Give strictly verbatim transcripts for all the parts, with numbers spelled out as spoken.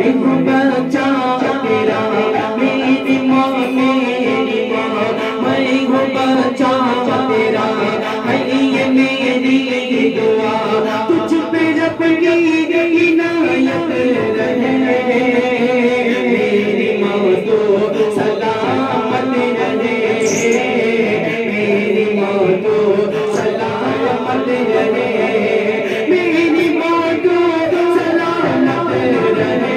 मैं हूँ बच्चा तेरा, मेरी माँ मेरी माँ, मैं हूँ बच्चा तेरा, है ये मेरी दुआ, तुझ पे रब की इनायत रहे, मेरी माँ तो सलामत रहे, मेरी माँ तो सलामत रहे, मेरी माँ तो सलामत रहे,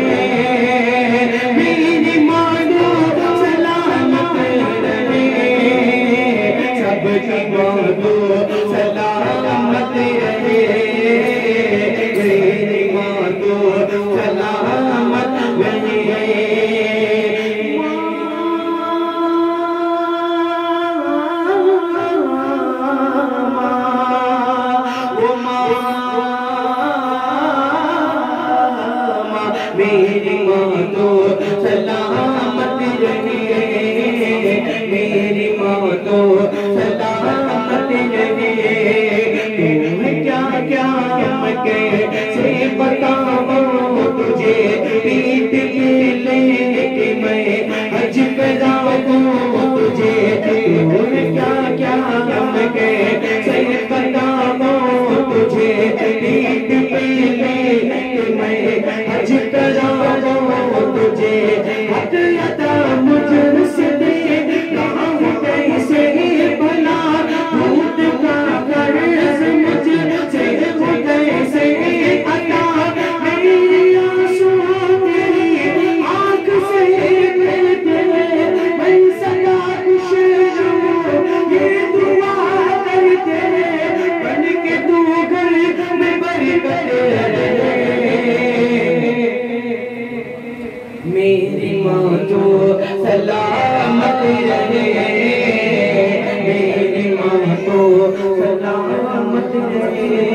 मेरी माँ तो सलामत रहे, सबकी माँ तो सलामत रहे, मेरी माँ तो सलामत रहे। मेरी माँ तो सलामत रहे, मेरी माँ तो सलामत रहे। तुम्हें क्या क्या मैं कैसे बताऊँ तुझे, पीठ पे लेके मैं हज पे जाऊँ तुझे, तुम्हें क्या क्या मैं कैसे बताऊँ तुझे, पीठ पे लेके मैं हज पे जाऊँ तुझे, हट अदा मुझसे दे राम कैसे भला, भूत का कर्ज मुझसे हो कैसे अदा, मेरी आंसू तेरी आँख से गिरते, मैं सदा खुश रहूं ये दुआ करते, बन के तू घर में बरकत रहे। मेरी माँ तो सलामत रहे, मेरी माँ तो सलामत रहे।